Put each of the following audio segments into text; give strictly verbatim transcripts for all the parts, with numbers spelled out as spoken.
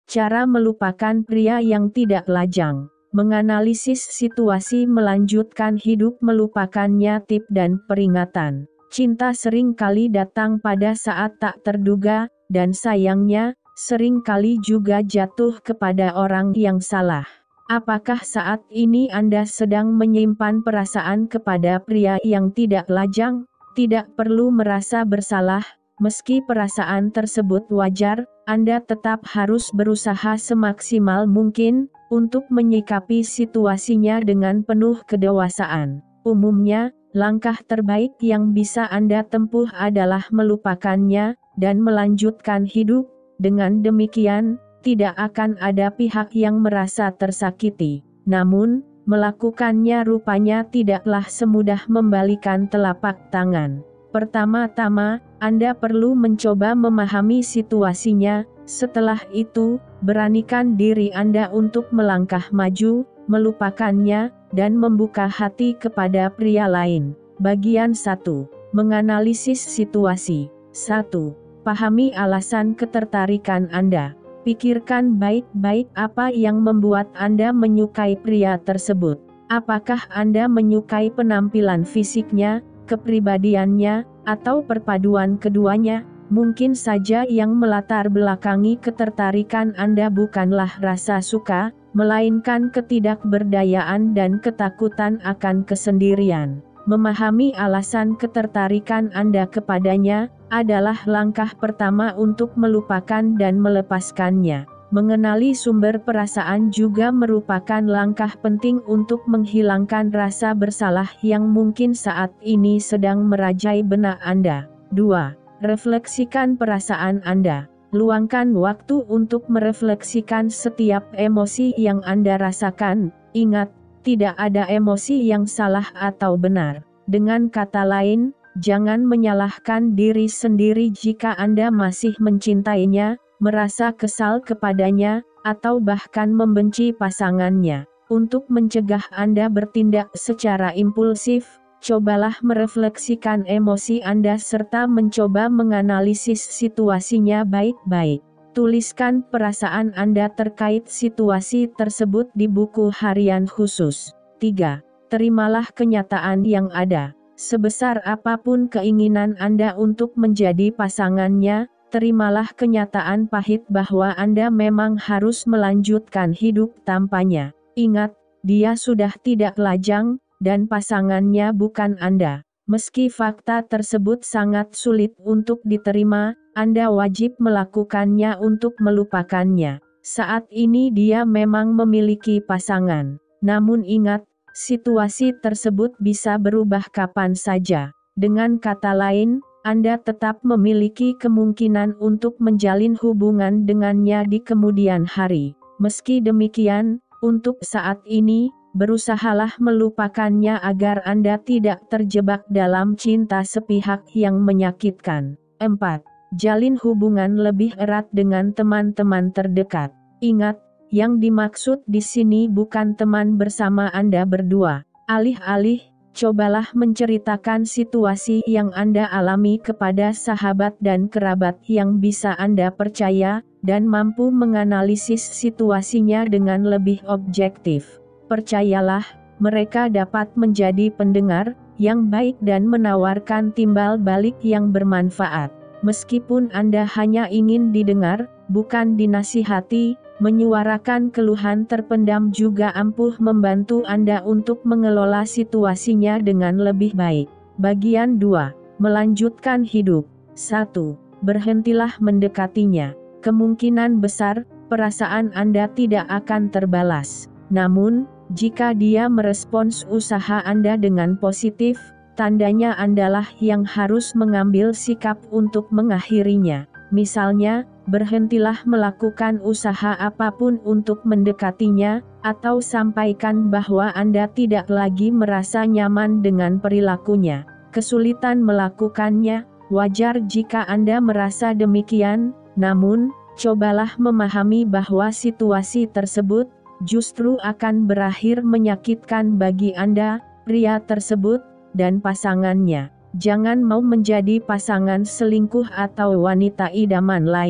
Cara melupakan pria yang tidak lajang. Menganalisis situasi melanjutkan hidup melupakannya. Tip dan peringatan. Cinta sering kali datang pada saat tak terduga, dan sayangnya, sering kali juga jatuh kepada orang yang salah. Apakah saat ini Anda sedang menyimpan perasaan kepada pria yang tidak lajang? Tidak perlu merasa bersalah, meski perasaan tersebut wajar, Anda tetap harus berusaha semaksimal mungkin untuk menyikapi situasinya dengan penuh kedewasaan. Umumnya, langkah terbaik yang bisa Anda tempuh adalah melupakannya dan melanjutkan hidup. Dengan demikian, tidak akan ada pihak yang merasa tersakiti. Namun, melakukannya rupanya tidaklah semudah membalikan telapak tangan. Pertama-tama, Anda perlu mencoba memahami situasinya. Setelah itu, beranikan diri Anda untuk melangkah maju, melupakannya, dan membuka hati kepada pria lain. Bagian satu. Menganalisis situasi. satu. Pahami alasan ketertarikan Anda. Pikirkan baik-baik apa yang membuat Anda menyukai pria tersebut. Apakah Anda menyukai penampilan fisiknya, kepribadiannya, atau perpaduan keduanya? Mungkin saja yang melatar belakangi ketertarikan Anda bukanlah rasa suka, melainkan ketidakberdayaan dan ketakutan akan kesendirian. Memahami alasan ketertarikan Anda kepadanya adalah langkah pertama untuk melupakan dan melepaskannya. Mengenali sumber perasaan juga merupakan langkah penting untuk menghilangkan rasa bersalah yang mungkin saat ini sedang merajai benak Anda. dua. Refleksikan perasaan Anda. Luangkan waktu untuk merefleksikan setiap emosi yang Anda rasakan. Ingat, tidak ada emosi yang salah atau benar. Dengan kata lain, jangan menyalahkan diri sendiri jika Anda masih mencintainya, merasa kesal kepadanya, atau bahkan membenci pasangannya. Untuk mencegah Anda bertindak secara impulsif, cobalah merefleksikan emosi Anda serta mencoba menganalisis situasinya baik-baik. Tuliskan perasaan Anda terkait situasi tersebut di buku harian khusus. tiga. Terimalah kenyataan yang ada. Sebesar apapun keinginan Anda untuk menjadi pasangannya, terimalah kenyataan pahit bahwa Anda memang harus melanjutkan hidup tanpanya. Ingat, dia sudah tidak lajang, dan pasangannya bukan Anda. Meski fakta tersebut sangat sulit untuk diterima, Anda wajib melakukannya untuk melupakannya. Saat ini dia memang memiliki pasangan. Namun ingat, situasi tersebut bisa berubah kapan saja. Dengan kata lain, Anda tetap memiliki kemungkinan untuk menjalin hubungan dengannya di kemudian hari. Meski demikian, untuk saat ini, berusahalah melupakannya agar Anda tidak terjebak dalam cinta sepihak yang menyakitkan. empat. Jalin hubungan lebih erat dengan teman-teman terdekat. Ingat, yang dimaksud di sini bukan teman bersama Anda berdua. Alih-alih, cobalah menceritakan situasi yang Anda alami kepada sahabat dan kerabat yang bisa Anda percaya, dan mampu menganalisis situasinya dengan lebih objektif. Percayalah, mereka dapat menjadi pendengar yang baik dan menawarkan timbal balik yang bermanfaat. Meskipun Anda hanya ingin didengar, bukan dinasihati, menyuarakan keluhan terpendam juga ampuh membantu Anda untuk mengelola situasinya dengan lebih baik. Bagian dua. Melanjutkan hidup. satu. Berhentilah mendekatinya. Kemungkinan besar, perasaan Anda tidak akan terbalas. Namun, jika dia merespons usaha Anda dengan positif, tandanya Andalah yang harus mengambil sikap untuk mengakhirinya. Misalnya, berhentilah melakukan usaha apapun untuk mendekatinya, atau sampaikan bahwa Anda tidak lagi merasa nyaman dengan perilakunya. Kesulitan melakukannya, wajar jika Anda merasa demikian, namun, cobalah memahami bahwa situasi tersebut justru akan berakhir menyakitkan bagi Anda, pria tersebut, dan pasangannya. Jangan mau menjadi pasangan selingkuh atau wanita idaman lain.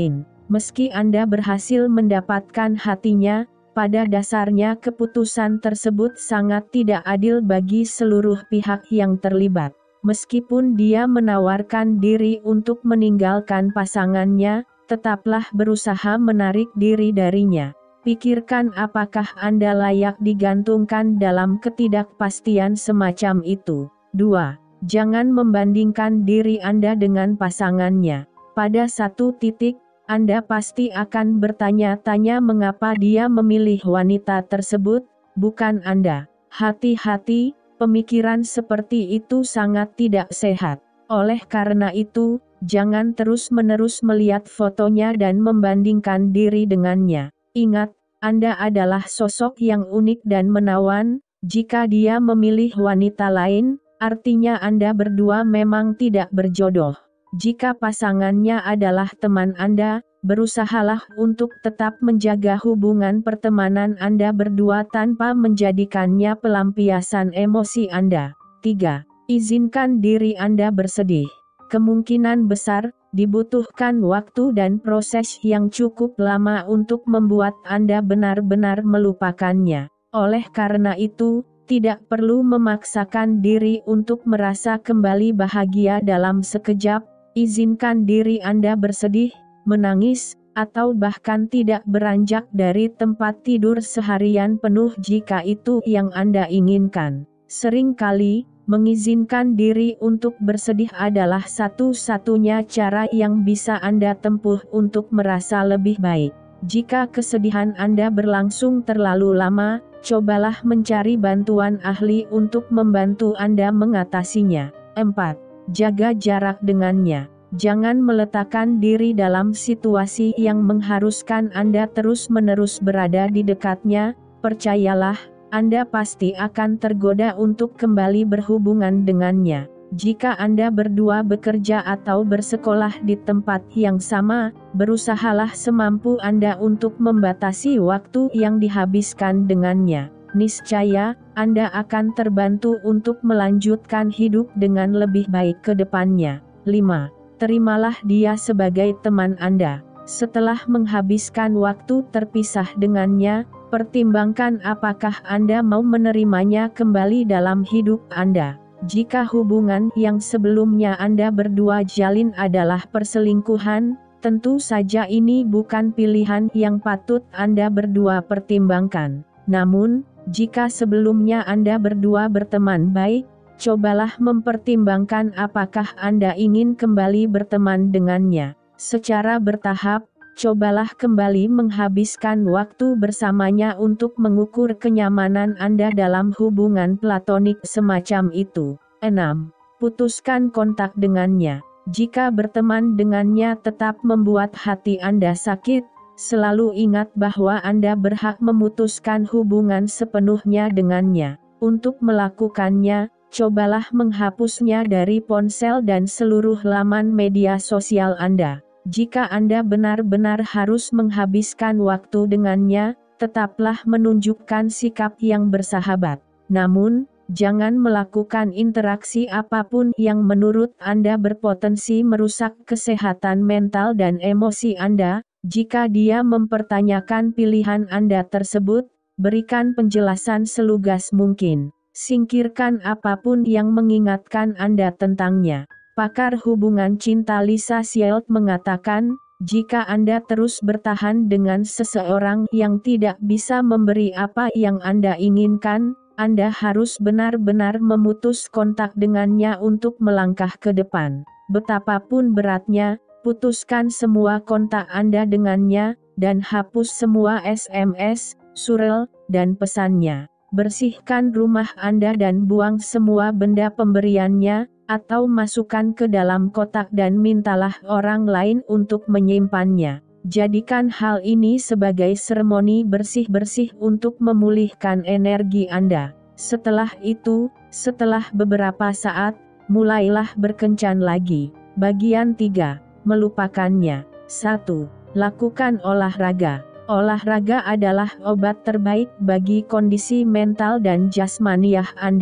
Meski Anda berhasil mendapatkan hatinya, pada dasarnya keputusan tersebut sangat tidak adil bagi seluruh pihak yang terlibat. Meskipun dia menawarkan diri untuk meninggalkan pasangannya, tetaplah berusaha menarik diri darinya. Pikirkan apakah Anda layak digantungkan dalam ketidakpastian semacam itu. dua. Jangan membandingkan diri Anda dengan pasangannya. Pada satu titik, Anda pasti akan bertanya-tanya mengapa dia memilih wanita tersebut, bukan Anda. Hati-hati, pemikiran seperti itu sangat tidak sehat. Oleh karena itu, jangan terus-menerus melihat fotonya dan membandingkan diri dengannya. Ingat, Anda adalah sosok yang unik dan menawan. Jika dia memilih wanita lain, artinya Anda berdua memang tidak berjodoh. Jika pasangannya adalah teman Anda, berusahalah untuk tetap menjaga hubungan pertemanan Anda berdua tanpa menjadikannya pelampiasan emosi Anda. tiga. Izinkan diri Anda bersedih. Kemungkinan besar, dibutuhkan waktu dan proses yang cukup lama untuk membuat Anda benar-benar melupakannya. Oleh karena itu, tidak perlu memaksakan diri untuk merasa kembali bahagia dalam sekejap. Izinkan diri Anda bersedih, menangis, atau bahkan tidak beranjak dari tempat tidur seharian penuh jika itu yang Anda inginkan. Seringkali, mengizinkan diri untuk bersedih adalah satu-satunya cara yang bisa Anda tempuh untuk merasa lebih baik. Jika kesedihan Anda berlangsung terlalu lama, cobalah mencari bantuan ahli untuk membantu Anda mengatasinya. empat. Jaga jarak dengannya. Jangan meletakkan diri dalam situasi yang mengharuskan Anda terus-menerus berada di dekatnya. Percayalah, Anda pasti akan tergoda untuk kembali berhubungan dengannya. Jika Anda berdua bekerja atau bersekolah di tempat yang sama, berusahalah semampu Anda untuk membatasi waktu yang dihabiskan dengannya. Niscaya, Anda akan terbantu untuk melanjutkan hidup dengan lebih baik ke depannya. lima. Terimalah dia sebagai teman Anda. Setelah menghabiskan waktu terpisah dengannya, pertimbangkan apakah Anda mau menerimanya kembali dalam hidup Anda. Jika hubungan yang sebelumnya Anda berdua jalin adalah perselingkuhan, tentu saja ini bukan pilihan yang patut Anda berdua pertimbangkan. Namun, jika sebelumnya Anda berdua berteman baik, cobalah mempertimbangkan apakah Anda ingin kembali berteman dengannya. Secara bertahap, cobalah kembali menghabiskan waktu bersamanya untuk mengukur kenyamanan Anda dalam hubungan platonik semacam itu. enam. Putuskan kontak dengannya. Jika berteman dengannya tetap membuat hati Anda sakit, selalu ingat bahwa Anda berhak memutuskan hubungan sepenuhnya dengannya. Untuk melakukannya, cobalah menghapusnya dari ponsel dan seluruh laman media sosial Anda. Jika Anda benar-benar harus menghabiskan waktu dengannya, tetaplah menunjukkan sikap yang bersahabat. Namun, jangan melakukan interaksi apapun yang menurut Anda berpotensi merusak kesehatan mental dan emosi Anda. Jika dia mempertanyakan pilihan Anda tersebut, berikan penjelasan selugas mungkin. Singkirkan apapun yang mengingatkan Anda tentangnya. Pakar hubungan cinta Lisa Shield mengatakan, jika Anda terus bertahan dengan seseorang yang tidak bisa memberi apa yang Anda inginkan, Anda harus benar-benar memutus kontak dengannya untuk melangkah ke depan. Betapapun beratnya, putuskan semua kontak Anda dengannya, dan hapus semua S M S, surel, dan pesannya. Bersihkan rumah Anda dan buang semua benda pemberiannya, atau masukkan ke dalam kotak dan mintalah orang lain untuk menyimpannya. Jadikan hal ini sebagai seremoni bersih-bersih untuk memulihkan energi Anda. Setelah itu, setelah beberapa saat, mulailah berkencan lagi. Bagian tiga. Melupakannya. satu. Lakukan olahraga. Olahraga adalah obat terbaik bagi kondisi mental dan jasmaniah Anda.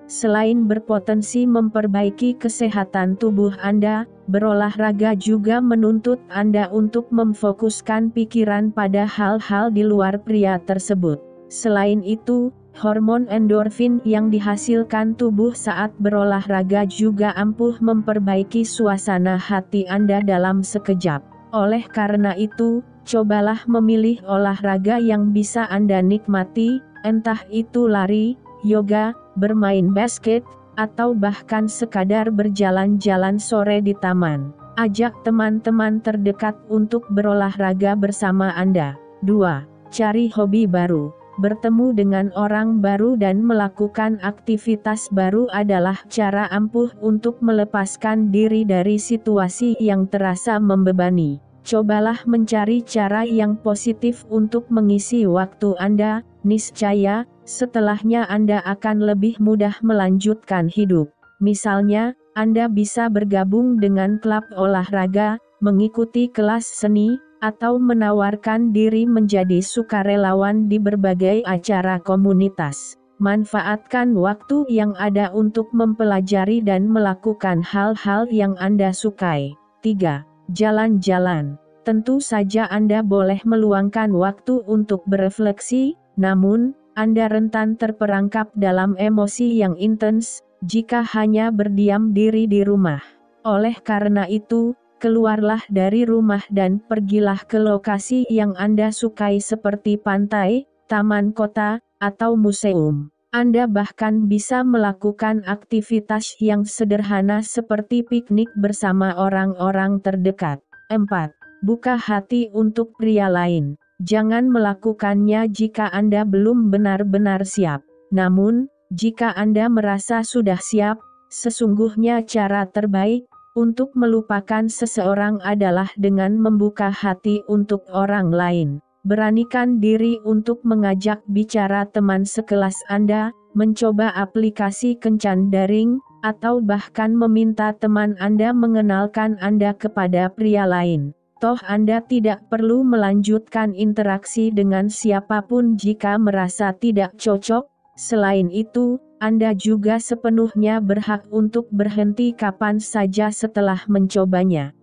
Selain berpotensi memperbaiki kesehatan tubuh Anda, berolahraga juga menuntut Anda untuk memfokuskan pikiran pada hal-hal di luar pria tersebut. Selain itu, hormon endorfin yang dihasilkan tubuh saat berolahraga juga ampuh memperbaiki suasana hati Anda dalam sekejap. Oleh karena itu, cobalah memilih olahraga yang bisa Anda nikmati, entah itu lari, yoga, bermain basket, atau bahkan sekadar berjalan-jalan sore di taman. Ajak teman-teman terdekat untuk berolahraga bersama Anda. dua. Cari hobi baru. Bertemu dengan orang baru dan melakukan aktivitas baru adalah cara ampuh untuk melepaskan diri dari situasi yang terasa membebani. Cobalah mencari cara yang positif untuk mengisi waktu Anda, niscaya setelahnya Anda akan lebih mudah melanjutkan hidup. Misalnya, Anda bisa bergabung dengan klub olahraga, mengikuti kelas seni, atau menawarkan diri menjadi sukarelawan di berbagai acara komunitas. Manfaatkan waktu yang ada untuk mempelajari dan melakukan hal-hal yang Anda sukai. tiga. Jalan-jalan. Tentu saja Anda boleh meluangkan waktu untuk berefleksi, namun, Anda rentan terperangkap dalam emosi yang intens, jika hanya berdiam diri di rumah. Oleh karena itu, keluarlah dari rumah dan pergilah ke lokasi yang Anda sukai seperti pantai, taman kota, atau museum. Anda bahkan bisa melakukan aktivitas yang sederhana seperti piknik bersama orang-orang terdekat. empat. Buka hati untuk pria lain. Jangan melakukannya jika Anda belum benar-benar siap. Namun, jika Anda merasa sudah siap, sesungguhnya cara terbaik untuk melupakan seseorang adalah dengan membuka hati untuk orang lain. Beranikan diri untuk mengajak bicara teman sekelas Anda, mencoba aplikasi kencan daring, atau bahkan meminta teman Anda mengenalkan Anda kepada pria lain. Toh Anda tidak perlu melanjutkan interaksi dengan siapapun jika merasa tidak cocok. Selain itu, Anda juga sepenuhnya berhak untuk berhenti kapan saja setelah mencobanya.